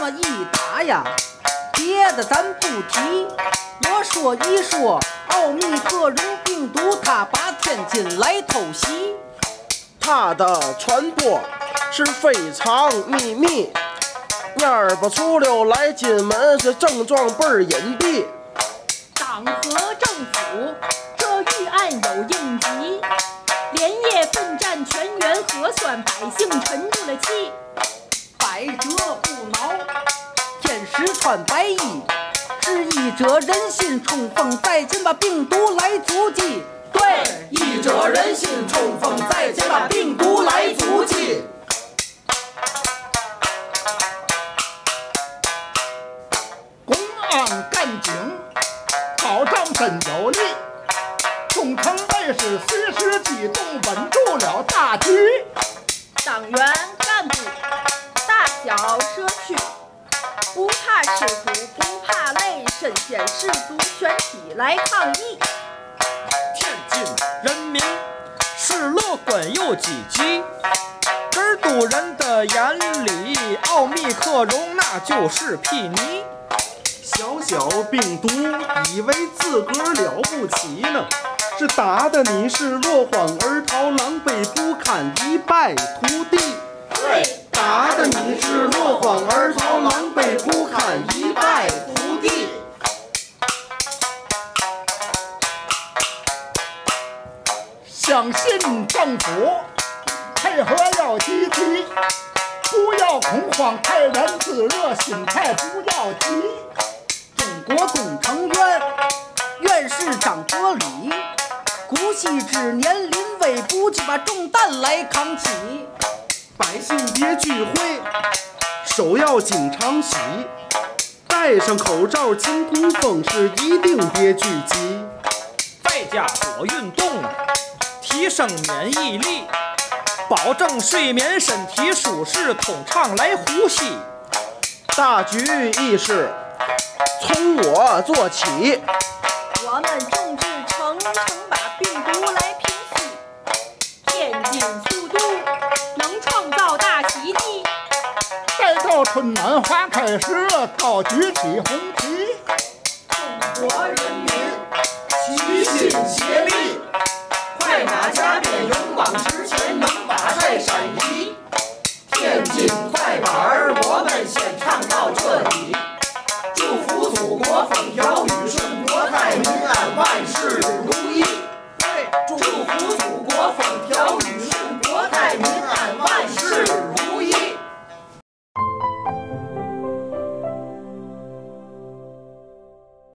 么一打呀，别的咱不提，我说一说奥密克戎病毒，它把天津来偷袭， 它的传播是非常秘密，蔫不出溜来进门，是症状倍儿隐蔽。 党和政府这预案有应急，连夜奋战全员核酸，百姓沉住了气。 百折不挠，天使穿白衣，是医者人心冲锋，再见把病毒来阻击。 对，医者人心冲锋，再见把病毒来阻击。 公安干警保障真有力，忠诚卫士随时机动，稳住了大局。 党员干部大小社区不怕吃苦不怕累，身先士卒全体来抗议。 天津人民是乐观又积极，这都人的眼里，奥密克戎那就是睥睨。 小小病毒以为自个儿了不起呢，是打得你是落荒而逃，狼狈不堪，一败涂地。 对， 打得你是落荒而逃，狼狈不堪，一败涂地。 相信政府配合要积极，不要恐慌，泰然自若，心态不要急。 中国工程院院士张伯礼，古稀之年临危不惧，把重担来扛起。 百姓别聚会，手要经常洗，戴上口罩清通风，是一定别聚集。 在家多运动，提升免疫力，保证睡眠身体舒适通畅来呼吸。 大局意识从我做起， 我们众志成城，把病毒来平息。天津速度能创造大奇迹， 待到春暖花开时，高举起红旗。 中国人民齐心协力，快马加鞭，勇往直前，能把泰山移。天津快板